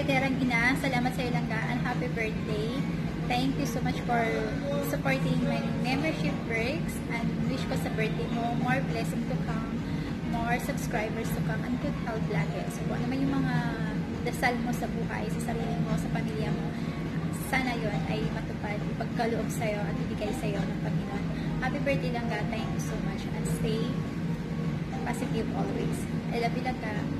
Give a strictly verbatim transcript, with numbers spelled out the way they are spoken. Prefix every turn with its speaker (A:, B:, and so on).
A: Eterang Ina, salamat sa iyo langga and happy birthday. Thank you so much for supporting my membership perks and wish ko sa birthday mo more blessing to come, more subscribers to come, and good health lagi. So kung ano man yung mga dasal mo sa buhay, sa sarili mo, sa pamilya mo, sana yon ay matupad, ipagkaloob sa'yo at ibigay sa'yo ng Panginoon. Happy birthday langga, thank you so much and stay positive always. I love you langga.